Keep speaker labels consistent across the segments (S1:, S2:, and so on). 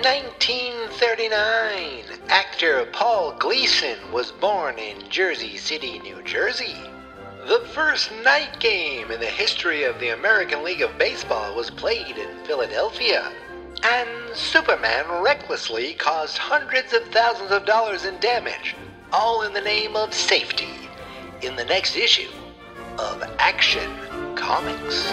S1: 1939, actor Paul Gleason was born in Jersey City, New Jersey. The first night game in the history of the American League of Baseball was played in Philadelphia. And Superman recklessly caused hundreds of thousands of dollars in damage, all in the name of safety, in the next issue of Action Comics.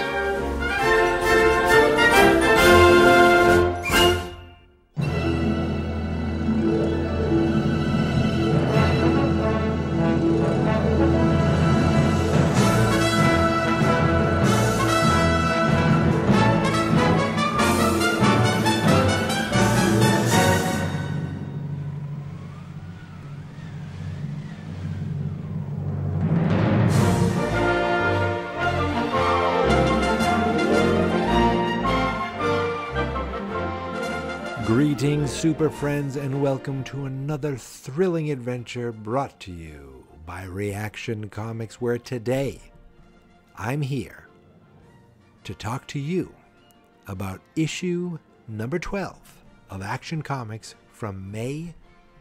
S2: Greetings, super friends, and welcome to another thrilling adventure brought to you by ReAction Comics, where today I'm here to talk to you about issue number 12 of Action Comics from May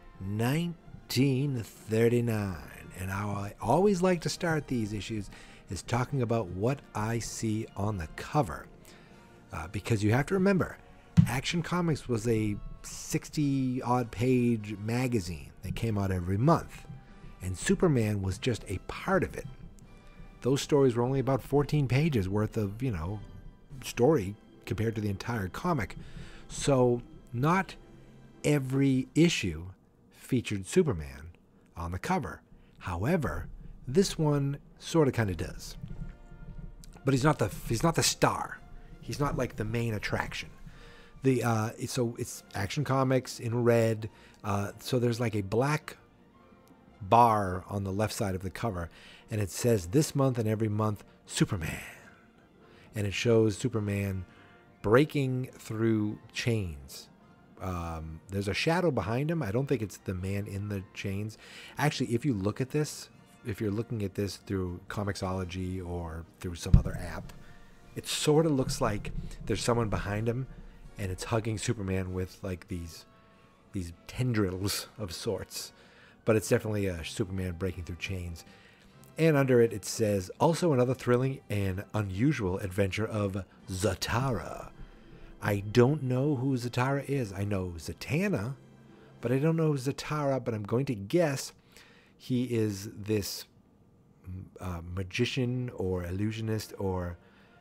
S2: 1939. And how I always like to start these issues is talking about what I see on the cover. Because you have to remember, Action Comics was a 60-odd page magazine that came out every month, and Superman was just a part of it. Those stories were only about 14 pages worth of, story compared to the entire comic. So not every issue featured Superman on the cover. However, this one sort of kind of does. But he's not the star. He's not like the main attraction. So it's Action Comics in red. So there's like a black bar on the left side of the cover, and it says this month and every month, Superman. And it shows Superman breaking through chains. There's a shadow behind him. I don't think it's the man in the chains. Actually, if you look at this, if you're looking at this through Comixology or through some other app, it sort of looks like there's someone behind him, and it's hugging Superman with like these tendrils of sorts. But it's definitely a Superman breaking through chains. And under it, it says, also another thrilling and unusual adventure of Zatara. I don't know who Zatara is. I know Zatanna, but I don't know Zatara, but I'm going to guess he is this magician or illusionist or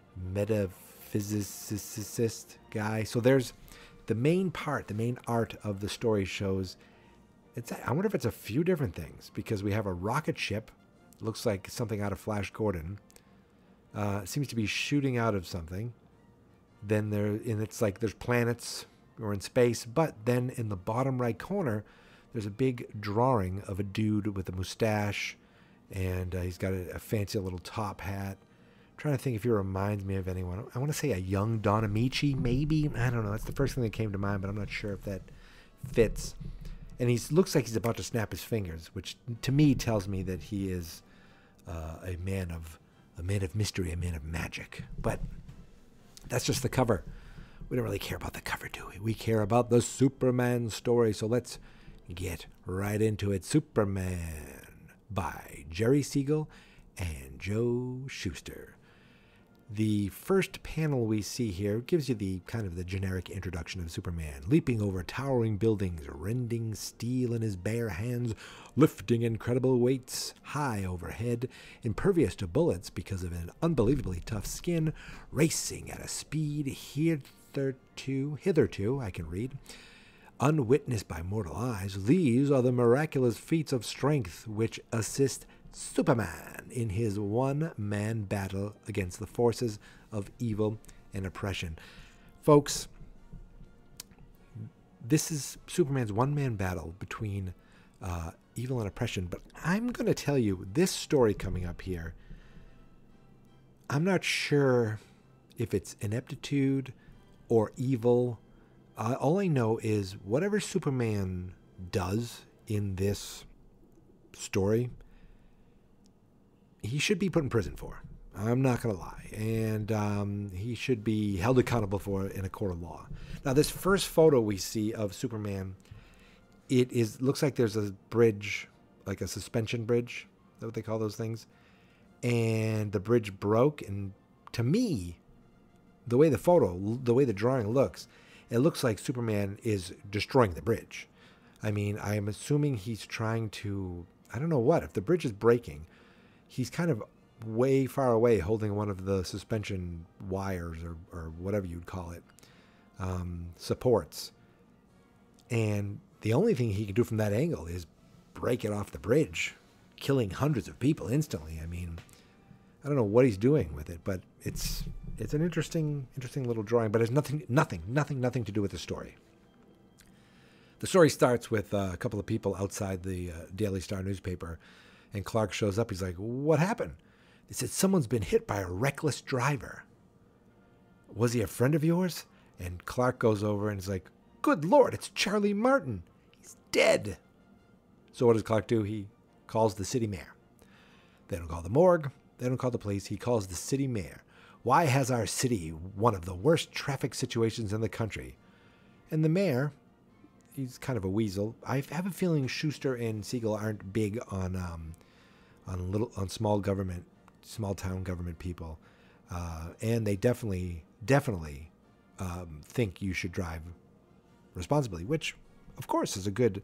S2: metaphysicist guy. So there's the main art of the story shows, I wonder if it's a few different things, because we have a rocket ship, looks like something out of Flash Gordon, seems to be shooting out of something. Then it's like there's planets or in space, but then in the bottom right corner, there's a big drawing of a dude with a mustache, and he's got a fancy little top hat. Trying to think if he reminds me of anyone. I want to say a young Don Amici, maybe. I don't know. That's the first thing that came to mind, but I'm not sure if that fits. And he looks like he's about to snap his fingers, which to me tells me that he is a man of mystery, a man of magic. But that's just the cover. We don't really care about the cover, do we? We care about the Superman story. So let's get right into it. Superman by Jerry Siegel and Joe Shuster. The first panel we see here gives you the kind of the generic introduction of Superman, leaping over towering buildings, rending steel in his bare hands, lifting incredible weights high overhead, impervious to bullets because of an unbelievably tough skin, racing at a speed hitherto, I can read, unwitnessed by mortal eyes. These are the miraculous feats of strength which assist Superman in his one-man battle against the forces of evil and oppression. Folks, this is Superman's one-man battle between evil and oppression, but I'm going to tell you, this story coming up here, I'm not sure if it's ineptitude or evil. All I know is whatever Superman does in this story, he should be put in prison for. I'm not going to lie. And he should be held accountable for it in a court of law. Now, this first photo we see of Superman, looks like there's a bridge, like a suspension bridge. Is that what they call those things? And the bridge broke. And to me, the way the drawing looks, it looks like Superman is destroying the bridge. I mean, I am assuming he's trying to, I don't know what, if the bridge is breaking, he's kind of way far away holding one of the suspension wires or whatever you'd call it, supports. And the only thing he can do from that angle is break it off the bridge, killing hundreds of people instantly. I mean, I don't know what he's doing with it, but it's an interesting little drawing, but it's nothing to do with the story. The story starts with a couple of people outside the Daily Star newspaper, and Clark shows up. He's like, "What happened?" They said, "Someone's been hit by a reckless driver." "Was he a friend of yours?" And Clark goes over and is like, "Good Lord, it's Charlie Martin. He's dead." So what does Clark do? He calls the city mayor. They don't call the morgue. They don't call the police. He calls the city mayor. "Why has our city one of the worst traffic situations in the country?" And the mayor, he's kind of a weasel. I have a feeling Shuster and Siegel aren't big on small town government people, and they definitely think you should drive responsibly, which, of course, is a good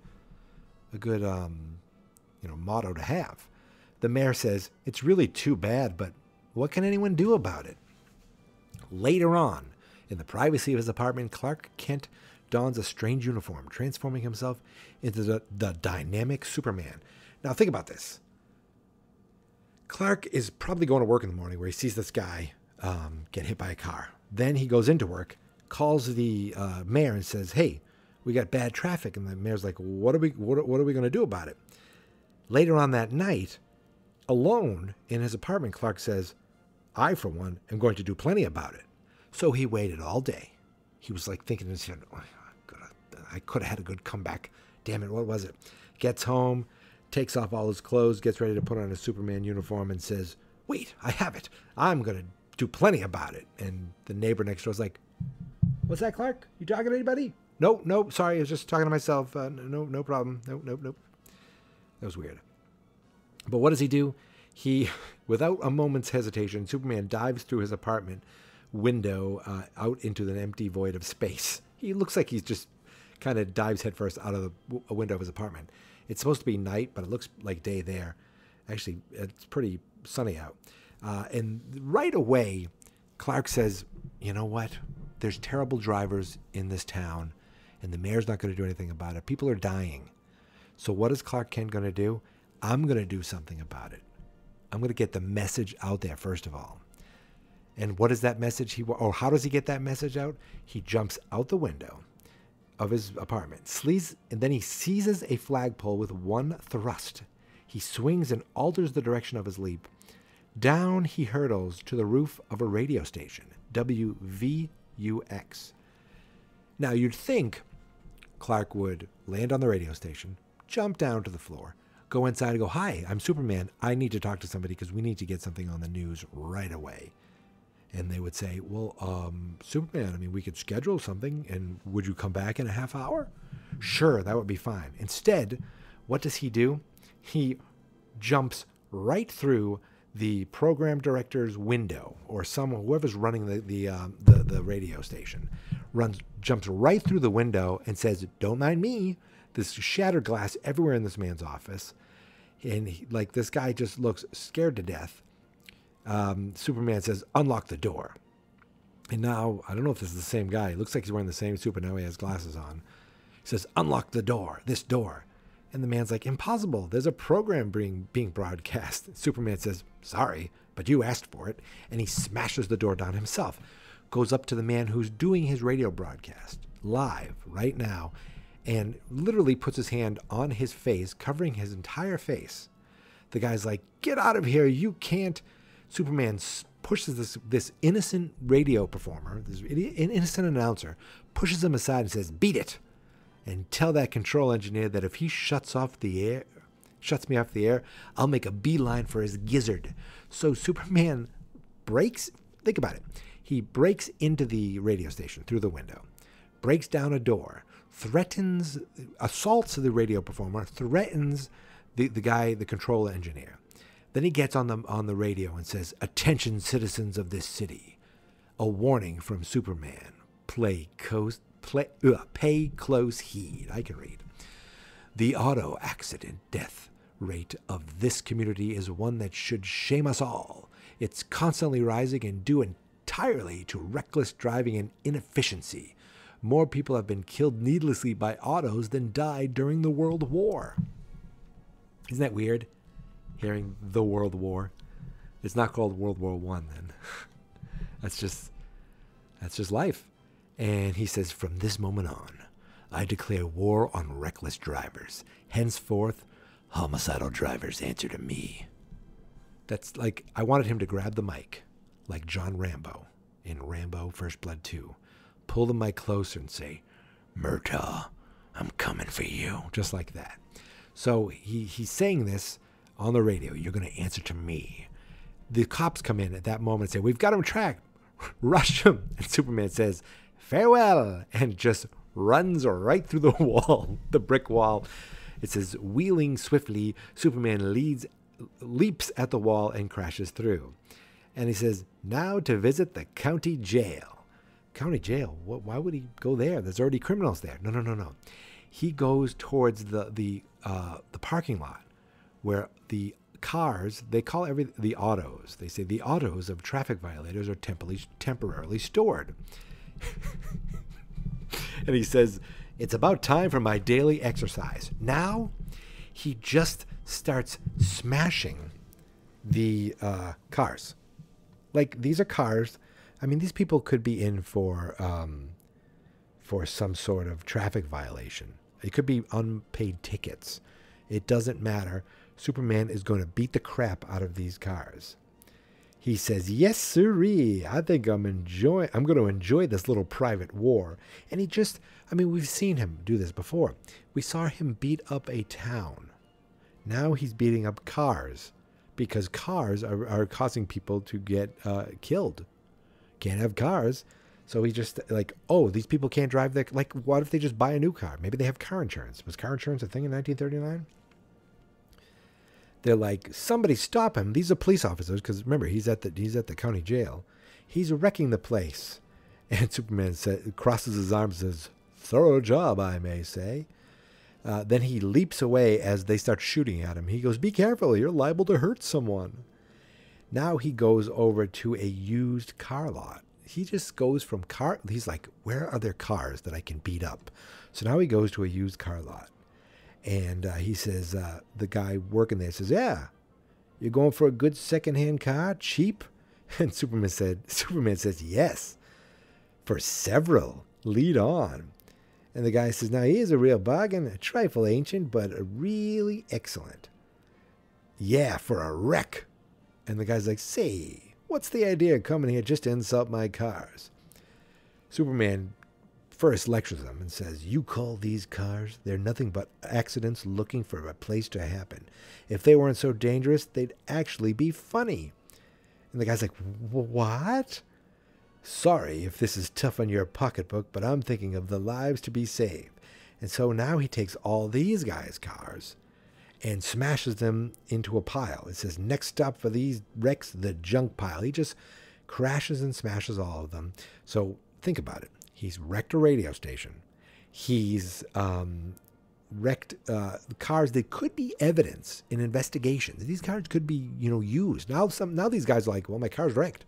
S2: motto to have. The mayor says, "It's really too bad, but what can anyone do about it?" Later on, in the privacy of his apartment, Clark Kent dons a strange uniform, transforming himself into the dynamic Superman. Now, think about this. Clark is probably going to work in the morning where he sees this guy get hit by a car. Then he goes into work, calls the mayor and says, "Hey, we got bad traffic." And the mayor's like, what are we going to do about it? Later on that night, alone in his apartment, Clark says, "I, for one, am going to do plenty about it." So he waited all day. He was like thinking in his head, "Oh, I could have had a good comeback. Damn it, what was it?" Gets home, takes off all his clothes, gets ready to put on a Superman uniform and says, "Wait, I have it. I'm going to do plenty about it." And the neighbor next door is like, "What's that, Clark? You talking to anybody?" No, sorry, I was just talking to myself. No problem. Nope. That was weird. But what does he do? He, without a moment's hesitation, Superman dives through his apartment window out into an empty void of space. He looks like he's just kind of dives headfirst out of a window of his apartment. It's supposed to be night, but it looks like day there. Actually, it's pretty sunny out. And right away, Clark says, "You know what? There's terrible drivers in this town, and the mayor's not going to do anything about it. People are dying. So what is Clark Kent going to do? I'm going to do something about it. I'm going to get the message out there, first of all." And what is that message? How does he get that message out? He jumps out the window of his apartment, and then he seizes a flagpole with one thrust. He swings and alters the direction of his leap. Down he hurtles to the roof of a radio station, WVUX. Now, you'd think Clark would land on the radio station, jump down to the floor, go inside and go, "Hi, I'm Superman. I need to talk to somebody because we need to get something on the news right away." And they would say, "Well, Superman, I mean, we could schedule something, and would you come back in a half hour?" Sure, that would be fine. Instead, what does he do? He jumps right through the program director's window, or whoever's running the radio station, jumps right through the window and says, "Don't mind me." There's shattered glass everywhere in this man's office, and this guy just looks scared to death. Superman says, "Unlock the door." And now, I don't know if this is the same guy. It looks like he's wearing the same suit, but now he has glasses on. He says, "Unlock the door, this door." And the man's like, "Impossible. There's a program being broadcast." Superman says, "Sorry, but you asked for it." And he smashes the door down himself. Goes up to the man who's doing his radio broadcast live right now and literally puts his hand on his face, covering his entire face. The guy's like, "Get out of here. You can't." Superman pushes this innocent radio performer, this innocent announcer, pushes him aside and says, "Beat it. And tell that control engineer that if he shuts me off the air, I'll make a beeline for his gizzard." So Superman breaks, think about it. He breaks into the radio station through the window, breaks down a door, assaults the radio performer, threatens the guy, the control engineer. Then he gets on the radio and says, "Attention, citizens of this city. A warning from Superman. Pay close heed." I can read. "The auto accident death rate of this community is one that should shame us all. It's constantly rising and due entirely to reckless driving and inefficiency. More people have been killed needlessly by autos than died during the World War." Isn't that weird? Hearing the World War. It's not called World War I then. That's just life. And he says, "From this moment on, I declare war on reckless drivers. Henceforth, homicidal drivers answer to me." That's like, I wanted him to grab the mic, like John Rambo in Rambo First Blood 2. Pull the mic closer and say, "Murtaugh, I'm coming for you." Just like that. So he's saying this on the radio. "You're going to answer to me." The cops come in at that moment and say, "We've got him tracked. Rush him." And Superman says, "Farewell," and just runs right through the wall, the brick wall. It says, "Wheeling swiftly, Superman leaps at the wall and crashes through." And he says, "Now to visit the county jail." County jail? Why would he go there? There's already criminals there. No. He goes towards the parking lot where the cars, they call the autos. They say the autos of traffic violators are temporarily stored. And he says, "It's about time for my daily exercise." Now he just starts smashing the cars. Like, these are cars. I mean, these people could be in for some sort of traffic violation. It could be unpaid tickets. It doesn't matter. Superman is going to beat the crap out of these cars. He says, "Yes, sirree. I think I'm going to enjoy this little private war." And we've seen him do this before. We saw him beat up a town. Now he's beating up cars because cars are causing people to get killed. Can't have cars. So he just these people can't drive their, what if they just buy a new car? Maybe they have car insurance. Was car insurance a thing in 1939? They're like, "Somebody stop him. These are police officers." Because remember, he's at the county jail. He's wrecking the place. And Superman crosses his arms and says, "Thorough job, I may say." Then he leaps away as they start shooting at him. He goes, "Be careful. You're liable to hurt someone." Now he goes over to a used car lot. He just goes from he's like, "Where are there cars that I can beat up?" So now he goes to a used car lot. And he says, the guy working there says, "Yeah, you're going for a good secondhand car, cheap?" And Superman says, "Yes, for several. Lead on." And the guy says, "Now here's a real bargain, a trifle ancient, but really excellent." "Yeah, for a wreck." And the guy's like, "Say, what's the idea of coming here just to insult my cars?" Superman first lectures them and says, "You call these cars? They're nothing but accidents looking for a place to happen. If they weren't so dangerous, they'd actually be funny." And the guy's like, "What?" "Sorry if this is tough on your pocketbook, but I'm thinking of the lives to be saved." And so now he takes all these guys' cars and smashes them into a pile. It says, "Next stop for these wrecks, the junk pile." He just crashes and smashes all of them. So think about it. He's wrecked a radio station. He's wrecked cars that could be evidence in investigations. These cars could be, used. Now these guys are like, "Well, my car's wrecked.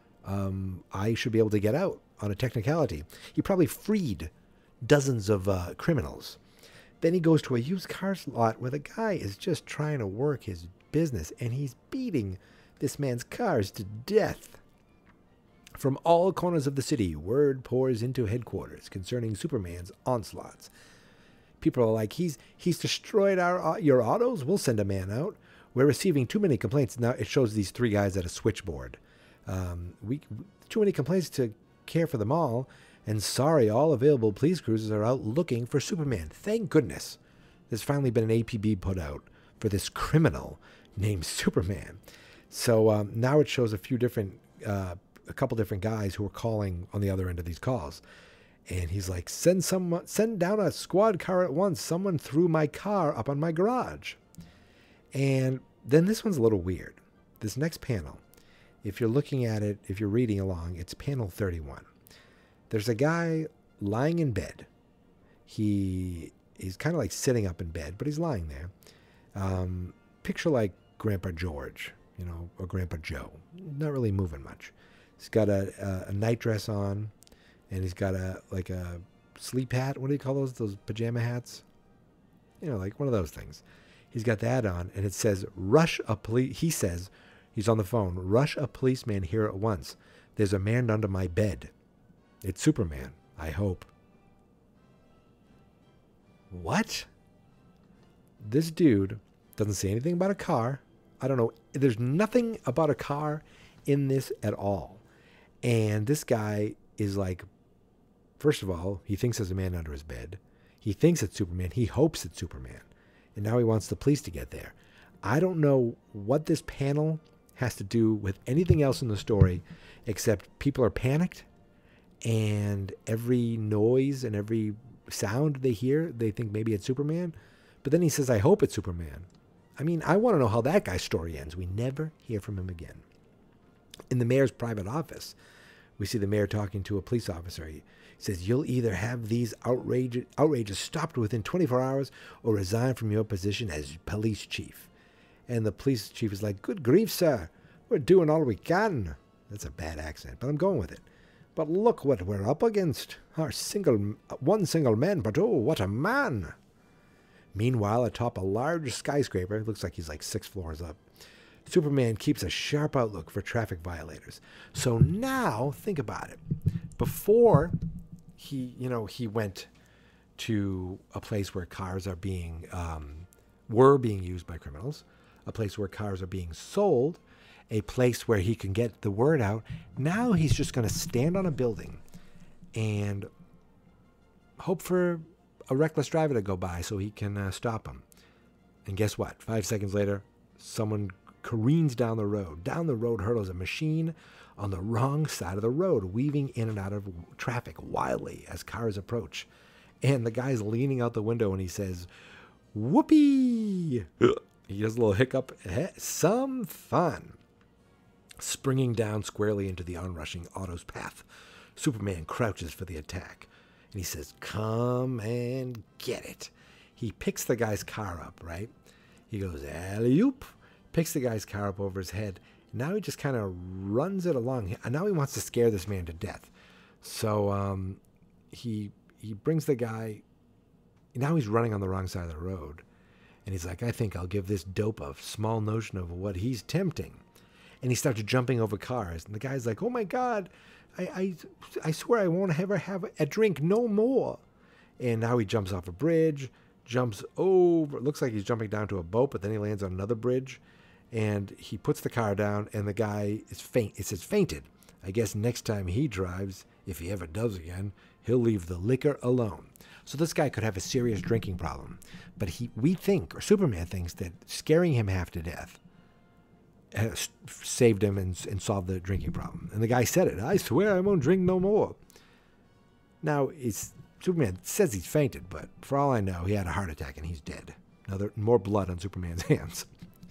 S2: I should be able to get out on a technicality." He probably freed dozens of criminals. Then he goes to a used cars lot where the guy is just trying to work his business, and he's beating this man's cars to death. From all corners of the city, word pours into headquarters concerning Superman's onslaughts. People are like, he's destroyed your autos? We'll send a man out. We're receiving too many complaints." Now it shows these three guys at a switchboard. Too many complaints to care for them all. And sorry, all available police cruisers are out looking for Superman. Thank goodness there's finally been an APB put out for this criminal named Superman. So now it shows a few different a couple different guys who were calling on the other end of these calls. And he's like, send down a squad car at once. Someone threw my car up on my garage. And then this one's a little weird. This next panel, if you're looking at it, if you're reading along, it's panel 31. There's a guy lying in bed. He's kind of like sitting up in bed, but he's lying there. Picture like Grandpa George, or Grandpa Joe. Not really moving much. He's got a night dress on. And he's got a sleep hat. What do you call those? Those pajama hats? Like one of those things. He's got that on, and it says, "Rush a police." He says, he's on the phone. "Rush a policeman here at once. There's a man under my bed." It's Superman, I hope. What? This dude doesn't say anything about a car. I don't know. There's nothing about a car in this at all. And this guy is like, first of all, he thinks there's a man under his bed. He thinks it's Superman. He hopes it's Superman. And now he wants the police to get there. I don't know what this panel has to do with anything else in the story, except people are panicked, and every noise and every sound they hear, they think maybe it's Superman. But then he says, "I hope it's Superman." I mean, I want to know how that guy's story ends. We never hear from him again. In the mayor's private office, we see the mayor talking to a police officer. He says, "You'll either have these outrages stopped within 24 hours or resign from your position as police chief." And the police chief is like, "Good grief, sir. We're doing all we can." That's a bad accent, but I'm going with it. "But look what we're up against. One single man, but oh, what a man." Meanwhile, atop a large skyscraper, it looks like he's like 6 floors up, Superman keeps a sharp outlook for traffic violators. So now, think about it. Before he went to a place where cars are were being used by criminals, a place where cars are being sold, a place where he can get the word out. Now he's just going to stand on a building and hope for a reckless driver to go by so he can stop him. And guess what? 5 seconds later, someone careens down the road. Down the road hurtles a machine on the wrong side of the road, weaving in and out of traffic wildly as cars approach. And the guy's leaning out the window and he says, "Whoopee!" He does a little hiccup. Some fun. Springing down squarely into the onrushing auto's path, Superman crouches for the attack. And he says, "Come and get it." He picks the guy's car up, right? He goes, alley-oop, picks the guy's car up over his head. Now he just kind of runs it along. And now he wants to scare this man to death. So he brings the guy. Now he's running on the wrong side of the road. And he's like, "I think I'll give this dope a small notion of what he's tempting." And he starts jumping over cars. And the guy's like, "Oh, my God, I swear I won't ever have a drink no more." And now he jumps off a bridge, jumps over. It looks like he's jumping down to a boat, but then he lands on another bridge. And he puts the car down, and the guy is faint. It says fainted. I guess next time he drives, if he ever does again, he'll leave the liquor alone. So this guy could have a serious drinking problem. But we think, or Superman thinks, that scaring him half to death saved him and solved the drinking problem. And the guy said it. "I swear I won't drink no more." Now, Superman says he's fainted, but for all I know, he had a heart attack and he's dead. Now, there's more blood on Superman's hands.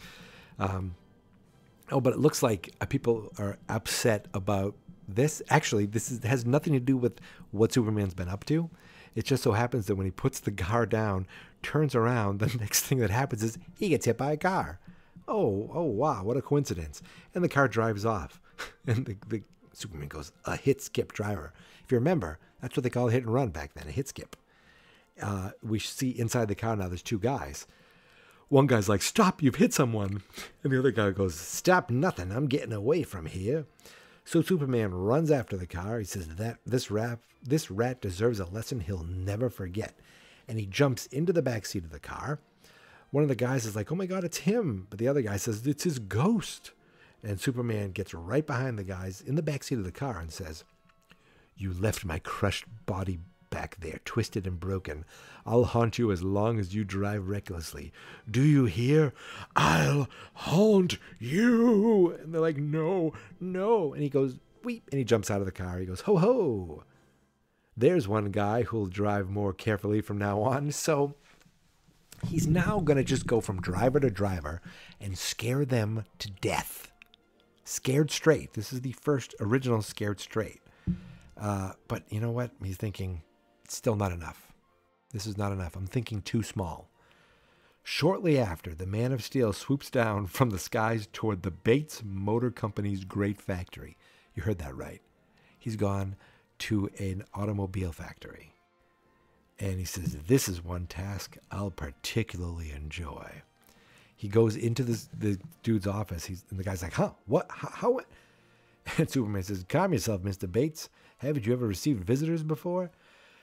S2: But it looks like people are upset about this. Actually, this has nothing to do with what Superman's been up to. It just so happens that when he puts the car down, turns around, the next thing that happens is he gets hit by a car. Oh, wow, what a coincidence. And the car drives off. And the Superman goes, "A hit skip driver." If you remember, that's what they called hit and run back then, a hit skip. We see inside the car now there's 2 guys. One guy's like, "Stop, you've hit someone." And the other guy goes, "Stop nothing, I'm getting away from here." So Superman runs after the car. He says that this rat deserves a lesson he'll never forget. And he jumps into the back seat of the car. One of the guys is like, "Oh my God, it's him." But the other guy says, "It's his ghost." And Superman gets right behind the guys in the back seat of the car and says, "You left my crushed body back there, twisted and broken. I'll haunt you as long as you drive recklessly. Do you hear? I'll haunt you. And they're like, no, no. And he goes, weep, and he jumps out of the car. He goes, ho, ho. There's one guy who'll drive more carefully from now on. So he's now going to just go from driver to driver and scare them to death. Scared straight. This is the first original Scared Straight. But you know what? He's thinking, it's still not enough. This is not enough. I'm thinking too small. Shortly after, the Man of Steel swoops down from the skies toward the Bates Motor Company's great factory. You heard that right. He's gone to an automobile factory. And he says, this is one task I'll particularly enjoy. He goes into the dude's office. And the guy's like, huh? What? How? What? And Superman says, calm yourself, Mr. Bates. Haven't you ever received visitors before?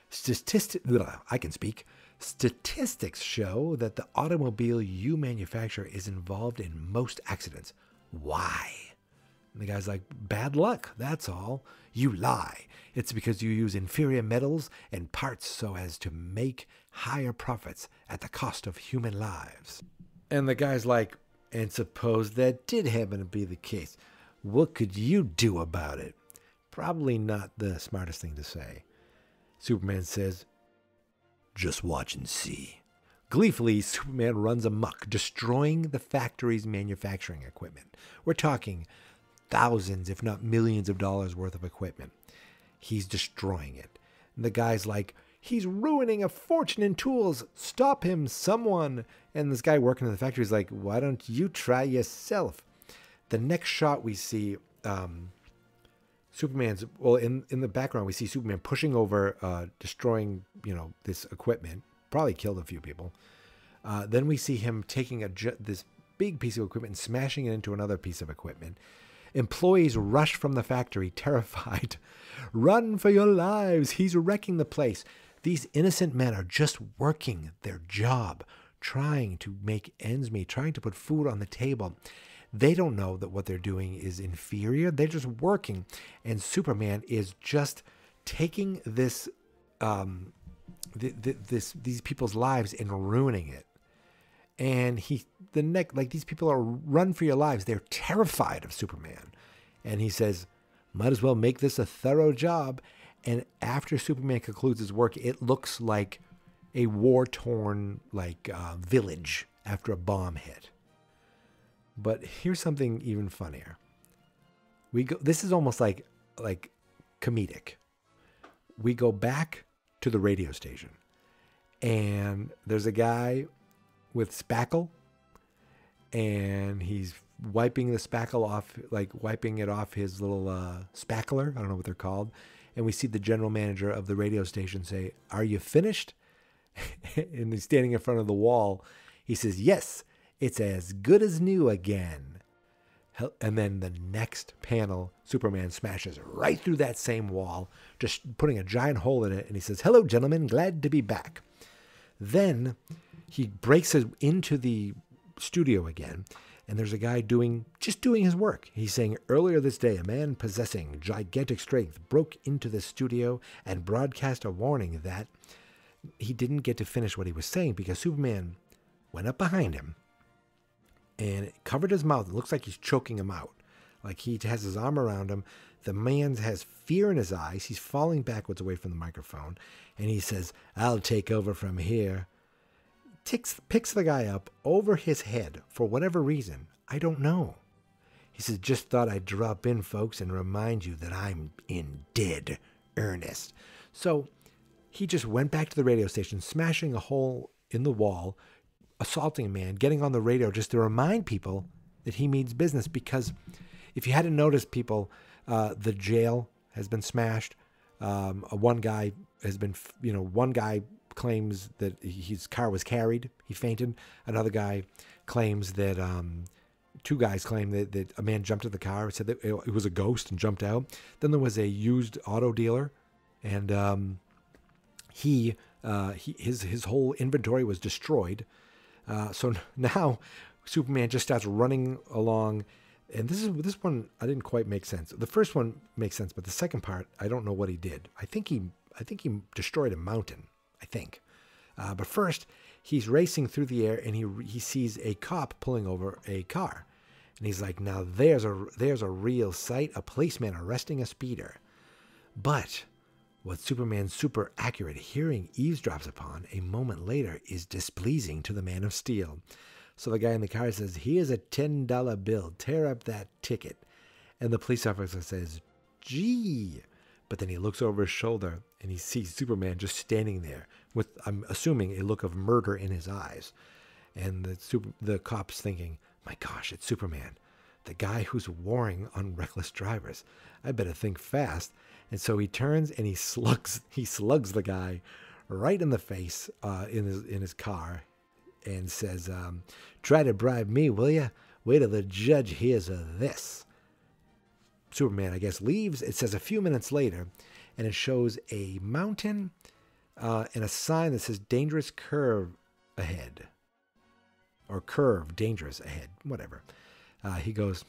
S2: I can speak. Statistics show that the automobile you manufacture is involved in most accidents. Why? And the guy's like, bad luck, that's all. You lie. It's because you use inferior metals and parts so as to make higher profits at the cost of human lives. And the guy's like, and suppose that did happen to be the case. What could you do about it? Probably not the smartest thing to say. Superman says, just watch and see. Gleefully, Superman runs amok, destroying the factory's manufacturing equipment. We're talking thousands, if not millions of dollars worth of equipment. He's destroying it. And the guy's like, he's ruining a fortune in tools. Stop him, someone. And this guy working in the factory is like, why don't you try yourself? The next shot we see Superman's, well, in the background we see Superman pushing over, destroying, this equipment. Probably killed a few people. Then we see him taking this big piece of equipment and smashing it into another piece of equipment. Employees rush from the factory, terrified. Run for your lives. He's wrecking the place. These innocent men are just working their job, trying to make ends meet, trying to put food on the table. They don't know that what they're doing is inferior. They're just working. And Superman is just taking this, these people's lives and ruining it. And these people are run for your lives. They're terrified of Superman. And he says, might as well make this a thorough job. And after Superman concludes his work, it looks like a war-torn village after a bomb hit. But here's something even funnier. This is almost like comedic. We go back to the radio station, and there's a guy with spackle, and he's wiping the spackle off, wiping it off his little spackler. I don't know what they're called. And we see the general manager of the radio station say, "Are you finished?" And he's standing in front of the wall. He says, "Yes, it's as good as new again." And then the next panel, Superman smashes right through that same wall, just putting a giant hole in it. And he says, "Hello, gentlemen, glad to be back." Then he breaks into the studio again, and there's a guy just doing his work. He's saying, earlier this day, a man possessing gigantic strength broke into the studio and broadcast a warning that he didn't get to finish what he was saying because Superman went up behind him and covered his mouth. It looks like he's choking him out. Like he has his arm around him. The man has fear in his eyes. He's falling backwards away from the microphone. And he says, "I'll take over from here." Picks the guy up over his head for whatever reason. I don't know. He says, "Just thought I'd drop in, folks, and remind you that I'm in dead earnest." So he just went back to the radio station, smashing a hole in the wall, assaulting a man, getting on the radio just to remind people that he means business. Because if you hadn't noticed, people, the jail has been smashed. One guy claims that his car was carried. He fainted. Another guy claims that, two guys claim that a man jumped at the car, said that it was a ghost and jumped out. Then there was a used auto dealer, and his whole inventory was destroyed. So now Superman just starts running along, and this one I didn't quite make sense. The first one makes sense, but the second part I don't know what he did. I think I think he destroyed a mountain, I think. But first, he's racing through the air, and he sees a cop pulling over a car. And he's like, now there's a real sight, a policeman arresting a speeder. But what Superman's super accurate hearing eavesdrops upon a moment later is displeasing to the Man of Steel. So the guy in the car says, here's a $10 bill, tear up that ticket. And the police officer says, gee. But then he looks over his shoulder and he sees Superman just standing there with, I'm assuming, a look of murder in his eyes. And the cop's thinking, my gosh, it's Superman, the guy who's warring on reckless drivers. I better think fast. And so he turns and he slugs the guy right in the face in his car and says, try to bribe me, will ya? Wait till the judge hears of this. Superman, I guess, leaves. It says a few minutes later, and it shows a mountain and a sign that says dangerous curve ahead. Or curve, dangerous ahead, whatever. He goes,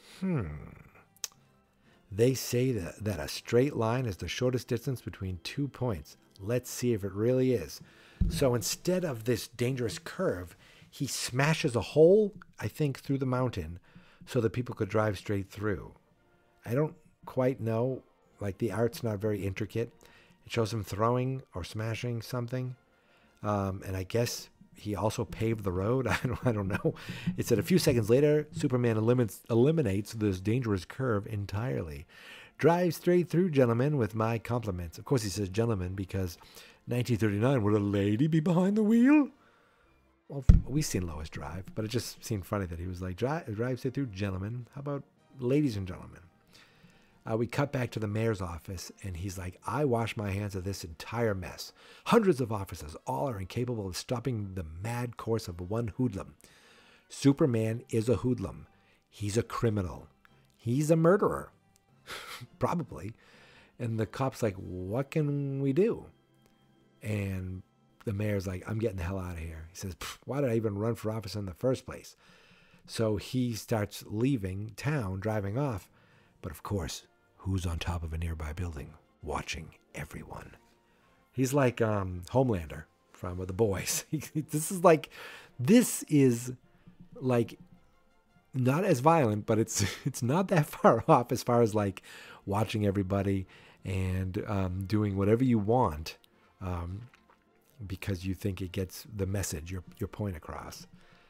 S2: They say that a straight line is the shortest distance between 2 points. Let's see if it really is. So instead of this dangerous curve, he smashes a hole, I think, through the mountain so that people could drive straight through. I don't quite know. Like, the art's not very intricate. It shows him throwing or smashing something. And I guess he also paved the road. I don't know. It said a few seconds later, Superman eliminates this dangerous curve entirely. Drive straight through, gentlemen, with my compliments. Of course, he says gentlemen because 1939, would a lady be behind the wheel? Well, we've seen Lois drive, but it just seemed funny that he was like, drive straight through, gentlemen. How about ladies and gentlemen? We cut back to the mayor's office, and he's like, I wash my hands of this entire mess. Hundreds of officers, all are incapable of stopping the mad course of one hoodlum. Superman is a hoodlum. He's a criminal. He's a murderer. Probably. And the cop's like, what can we do? And the mayor's like, I'm getting the hell out of here. He says, why did I even run for office in the first place? So he starts leaving town, driving off. But of course, who's on top of a nearby building, watching everyone? He's like Homelander from The Boys. This is like not as violent, but it's not that far off as far as like watching everybody and doing whatever you want because you think it gets the message, your point across.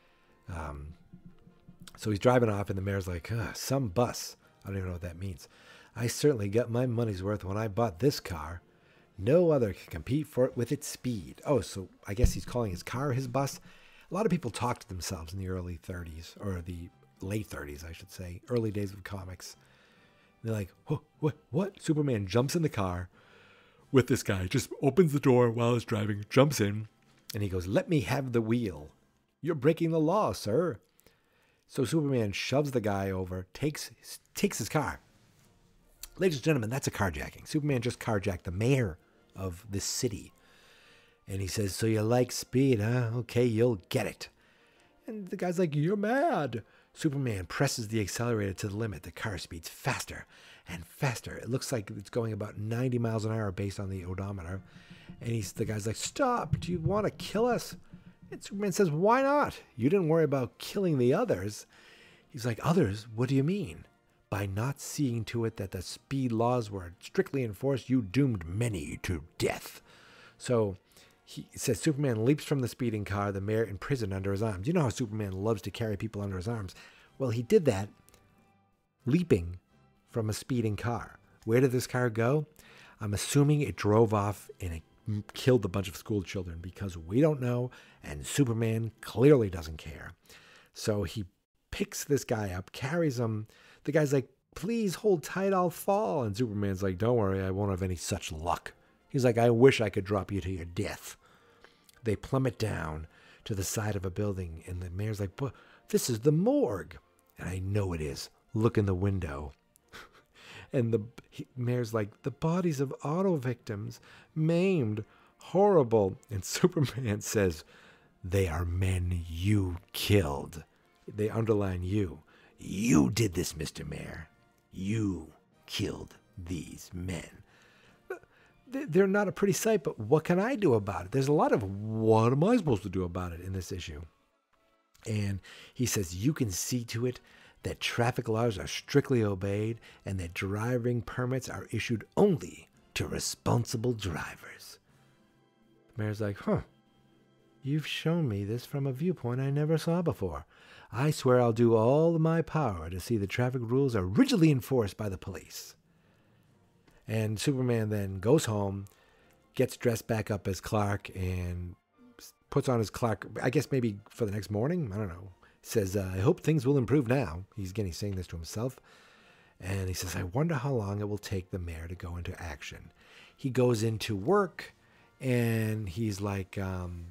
S2: So he's driving off, and the mayor's like, some bus. I don't even know what that means. I certainly got my money's worth when I bought this car. No other can compete for it with its speed. Oh, so I guess he's calling his car his bus. A lot of people talk to themselves in the early 30s, or the late 30s, I should say, early days of comics. They're like, what? Superman jumps in the car with this guy, just opens the door while he's driving, jumps in, and he goes, let me have the wheel. You're breaking the law, sir. So Superman shoves the guy over, takes his car. Ladies and gentlemen, that's a carjacking. Superman just carjacked the mayor of this city. And he says, so you like speed, huh? Okay, you'll get it. And the guy's like, you're mad. Superman presses the accelerator to the limit. The car speeds faster and faster. It looks like it's going about 90 miles an hour based on the odometer. And the guy's like, stop. Do you want to kill us? And Superman says, why not? You didn't worry about killing the others. He's like, others? What do you mean? By not seeing to it that the speed laws were strictly enforced, you doomed many to death. So he says Superman leaps from the speeding car, the mayor imprisoned under his arms. You know how Superman loves to carry people under his arms. Well, he did that leaping from a speeding car. Where did this car go? I'm assuming it drove off and it killed a bunch of school children because we don't know, and Superman clearly doesn't care. So he picks this guy up, carries him. The guy's like, please hold tight, I'll fall. And Superman's like, don't worry, I won't have any such luck. He's like, I wish I could drop you to your death. They plummet down to the side of a building, and the mayor's like, but this is the morgue. And I know it is. Look in the window. And the mayor's like, the bodies of auto victims, maimed, horrible. And Superman says, they are men you killed. They underline you. You did this, Mr. Mayor. You killed these men. they're not a pretty sight, but what can I do about it? There's a lot of what am I supposed to do about it in this issue? And he says, you can see to it that traffic laws are strictly obeyed and that driving permits are issued only to responsible drivers. The mayor's like, you've shown me this from a viewpoint I never saw before. I swear I'll do all in my power to see the traffic rules are rigidly enforced by the police. And Superman then goes home, gets dressed back up as Clark, and puts on his Clark, I guess maybe for the next morning, I don't know. Says, I hope things will improve now. He's saying this to himself. And he says, I wonder how long it will take the mayor to go into action. He goes into work, and he's like,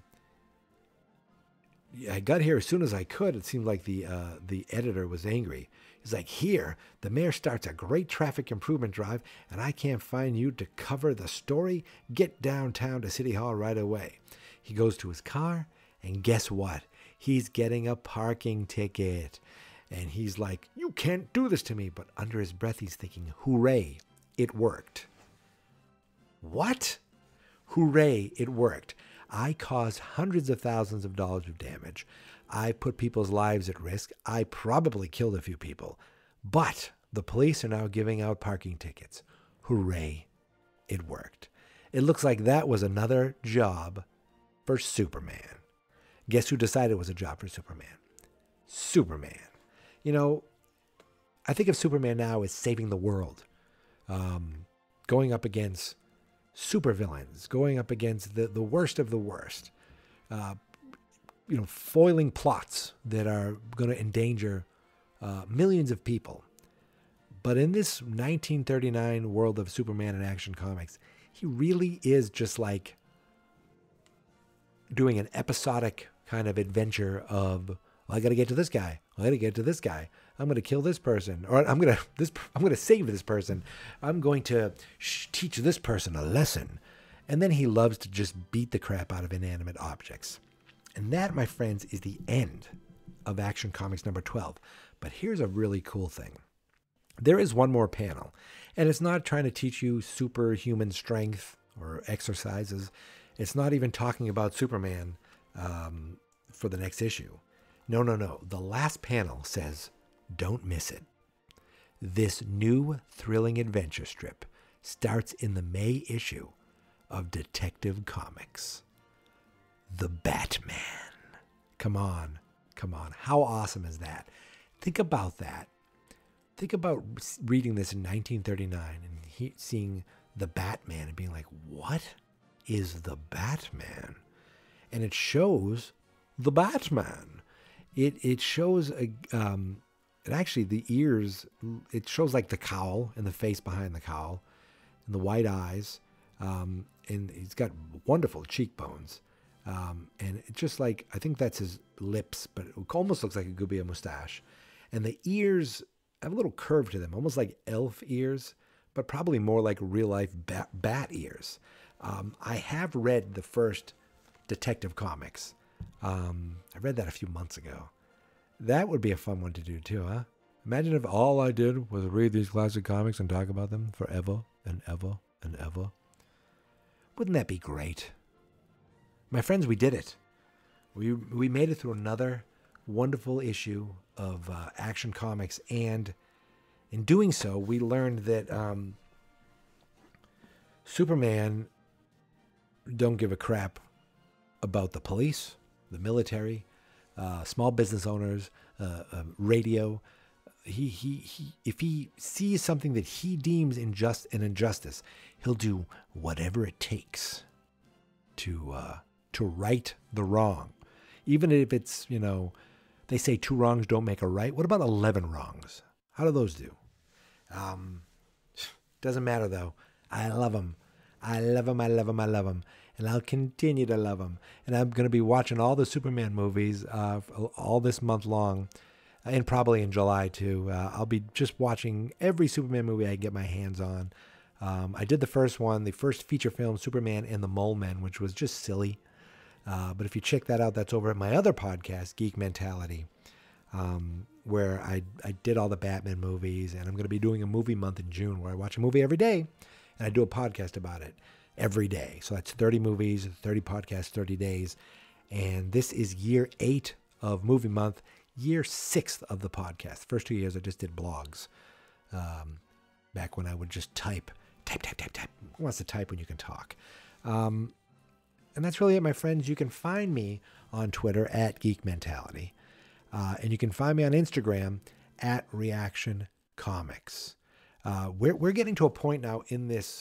S2: I got here as soon as I could. It seemed like the editor was angry. He's like, here, the mayor starts a great traffic improvement drive, and I can't find you to cover the story. Get downtown to City Hall right away. He goes to his car, and guess what? He's getting a parking ticket. And he's like, you can't do this to me. But under his breath, he's thinking, hooray, it worked. What? Hooray, it worked. I caused hundreds of thousands of dollars of damage. I put people's lives at risk. I probably killed a few people. But the police are now giving out parking tickets. Hooray, it worked. It looks like that was another job for Superman. Guess who decided it was a job for Superman? Superman. You know, I think of Superman now as saving the world, going up against supervillains, going up against the worst of the worst, foiling plots that are going to endanger millions of people. But in this 1939 world of Superman and Action Comics, he really is just like doing an episodic kind of adventure of, well, I got to get to this guy. I got to get to this guy. I'm going to kill this person, or I'm going to save this person. I'm going to teach this person a lesson. And then he loves to just beat the crap out of inanimate objects. And that, my friends, is the end of Action Comics number 12. But here's a really cool thing. There is one more panel, and it's not trying to teach you superhuman strength or exercises. It's not even talking about Superman for the next issue. No. The last panel says, don't miss it. This new thrilling adventure strip starts in the May issue of Detective Comics. The Batman. Come on. How awesome is that? Think about that. Think about reading this in 1939 and seeing the Batman and being like, what is the Batman? And it shows the Batman. It shows actually the ears. It shows like the cowl and the face behind the cowl, and the white eyes, and he's got wonderful cheekbones, and it's just like, I think that's his lips, but it almost looks like it could be a mustache, and the ears have a little curve to them, almost like elf ears, but probably more like real life bat ears. I have read the first Detective Comics. I read that a few months ago. That would be a fun one to do too, huh? Imagine if all I did was read these classic comics and talk about them forever and ever and ever. Wouldn't that be great? My friends, we did it. We made it through another wonderful issue of Action Comics, and in doing so, we learned that Superman don't give a crap about the police, the military, small business owners, radio. If he sees something that he deems an injustice, he'll do whatever it takes to right the wrong. Even if it's, they say 2 wrongs don't make a right. What about 11 wrongs? How do those do? Doesn't matter though. I love him. I love him. And I'll continue to love him. And I'm going to be watching all the Superman movies all this month long, and probably in July too. I'll be just watching every Superman movie I can get my hands on. I did the first one, the first feature film, Superman and the Mole Men, which was just silly. But if you check that out, that's over at my other podcast, Geek Mentality, where I did all the Batman movies, and I'm going to be doing a movie month in June where I watch a movie every day, and I do a podcast about it. every day. So that's 30 movies, 30 podcasts, 30 days. And this is year 8 of Movie Month, year 6 of the podcast. First 2 years I just did blogs. Back when I would just type. Who wants to type when you can talk? And that's really it, my friends. You can find me on Twitter at Geek Mentality. And you can find me on Instagram at ReAction Comics. We're getting to a point now in this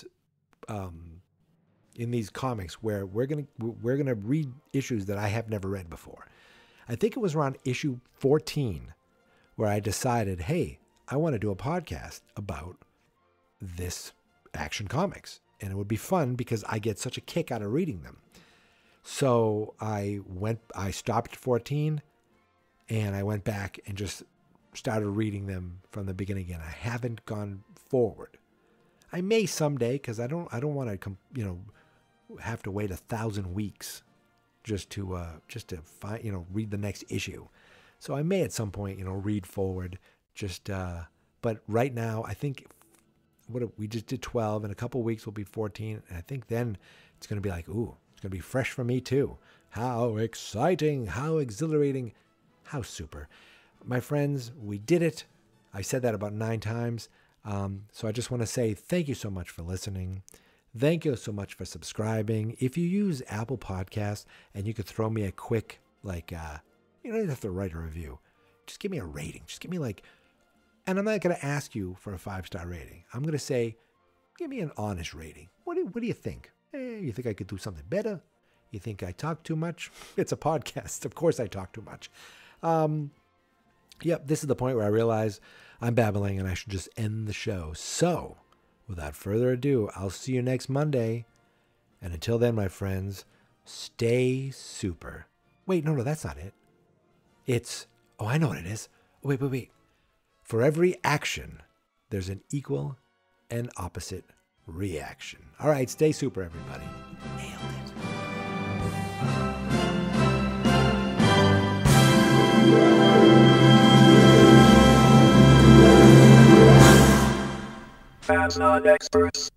S2: in these comics where we're gonna read issues that I have never read before. I think it was around issue 14 where I decided, hey, I want to do a podcast about this Action Comics, and it would be fun because I get such a kick out of reading them. So I stopped at 14, and I went back and just started reading them from the beginning again. I haven't gone forward. I may someday, because I don't want to have to wait 1,000 weeks just to find read the next issue. So I may at some point read forward. But right now I think we just did 12. In a couple weeks we'll be 14, and I think then it's going to be like, ooh, it's going to be fresh for me too. How exciting! How exhilarating! How super! My friends, we did it. I said that about 9 times. So I just want to say thank you so much for listening. Thank you so much for subscribing. If you use Apple Podcasts and you could throw me a quick, you don't have to write a review. Just give me a rating. Just give me and I'm not going to ask you for a 5-star rating. I'm going to say, give me an honest rating. What do you think? You think I could do something better? You think I talk too much? It's a podcast. Of course I talk too much. Yep, this is the point where I realize I'm babbling and I should just end the show. So, without further ado, I'll see you next Monday. And until then, my friends, stay super. Wait, no, that's not it. I know what it is. Wait. For every action, there's an equal and opposite reaction. All right, stay super, everybody. Nailed it.
S3: Fans not experts.